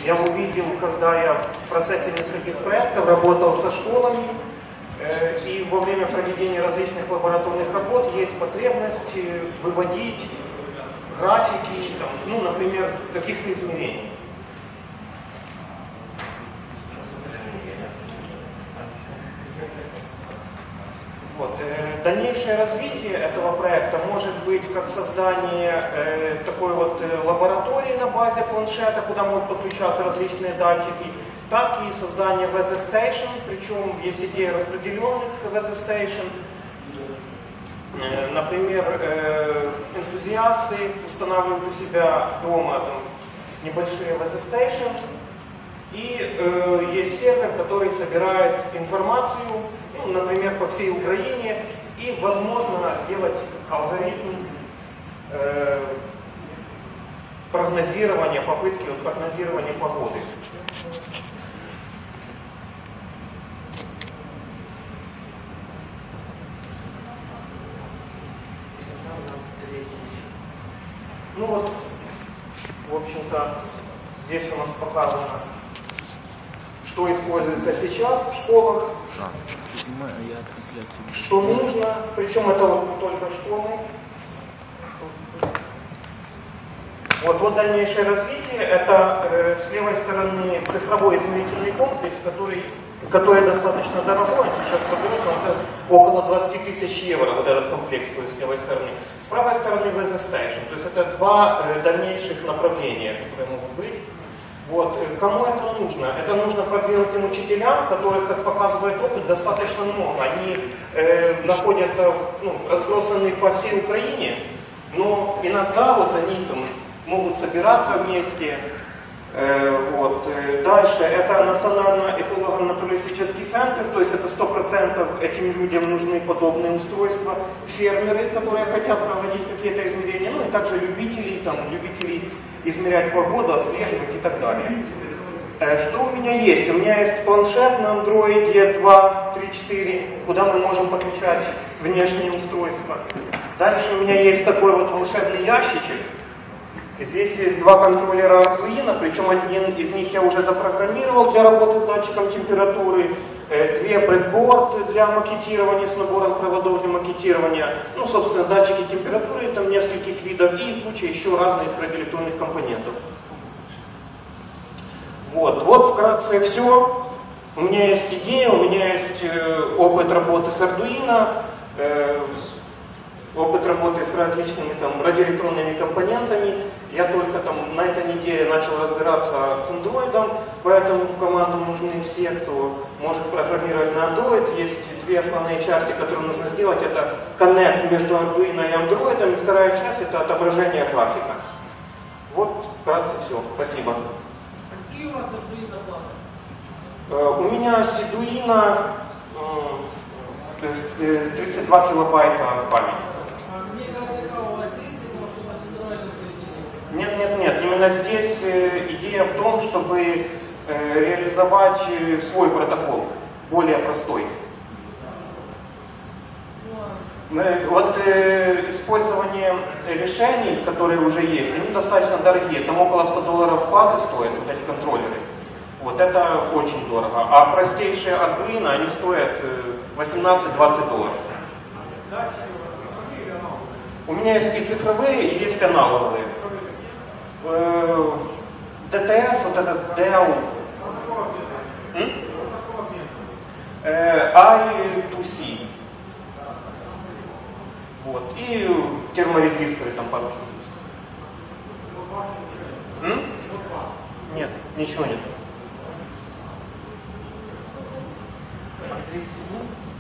я увидел, когда я в процессе нескольких проектов работал со школами, и во время проведения различных лабораторных работ есть потребность выводить графики, там, ну, например, каких-то измерений. Вот. Дальнейшее развитие этого проекта может быть как создание такой вот лаборатории на базе планшета, куда могут подключаться различные датчики, так и создание Weather Station, причем есть идея распределенных Weather Station. Например, энтузиасты устанавливают у себя дома там небольшие Weather Station, и есть сервер, который собирает информацию, ну, например, по всей Украине, и возможно сделать алгоритм прогнозирования, попытки прогнозирования погоды. Ну вот, в общем-то, здесь у нас показано, что используется сейчас в школах, что нужно, причем это вот не только школы. Вот дальнейшее развитие, это с левой стороны цифровой измерительный комплекс, который достаточно дорогой, он сейчас подорожен, это около 20 тысяч евро, вот этот комплекс, то есть с левой стороны. С правой стороны Weather Station, то есть это два дальнейших направления, которые могут быть. Вот. Кому это нужно? Это нужно продвинутым учителям, которых, как показывает опыт, достаточно много. Они находятся, ну, разбросаны по всей Украине, но иногда вот они там могут собираться вместе. Вот. Дальше это национальный эколого-натуралистический центр, то есть это 100% этим людям нужны подобные устройства. Фермеры, которые хотят проводить какие-то измерения, ну и также любители измерять погоду, отслеживать и так далее. Что у меня есть? У меня есть планшет на Android 2, 3, 4, куда мы можем подключать внешние устройства. Дальше у меня есть такой вот волшебный ящичек. Здесь есть два контроллера Arduino, причем один из них я уже запрограммировал для работы с датчиком температуры, две брэдборд для макетирования с набором проводов для макетирования, ну, собственно, датчики температуры там нескольких видов и куча еще разных радиоэлектронных компонентов. Вот вкратце все. У меня есть идея, у меня есть опыт работы с Arduino, опыт работы с различными там радиоэлектронными компонентами. Я только там на этой неделе начал разбираться с Android, поэтому в команду нужны все, кто может программировать на Android. Есть две основные части, которые нужно сделать. Это коннект между Arduino и Android, и вторая часть — это отображение графика. Вот вкратце все. Спасибо. Какие у вас Arduino планы? У меня Arduino 32 килобайта памяти. Нет, именно здесь идея в том, чтобы реализовать свой протокол, более простой. Вот использование решений, которые уже есть, они достаточно дорогие, там около $100 платы стоят, вот эти контроллеры. Вот это очень дорого. А простейшие Arduino, они стоят $18-20. У меня есть и цифровые, и есть аналоговые. DTS, вот этот Dell I2C. Вот. И терморезисторы там пару штук есть. Нет, ничего нет. Андрей Симон.